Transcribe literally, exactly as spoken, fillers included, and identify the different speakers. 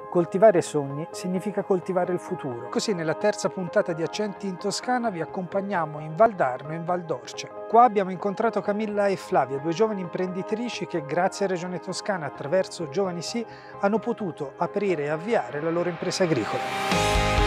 Speaker 1: Coltivare sogni significa coltivare il futuro. Così nella terza puntata di Accenti in Toscana vi accompagniamo in Val d'Arno e in Val d'Orcia. Qua abbiamo incontrato Camilla e Flavia, due giovani imprenditrici che grazie a Regione Toscana attraverso Giovani Sì hanno potuto aprire e avviare la loro impresa agricola.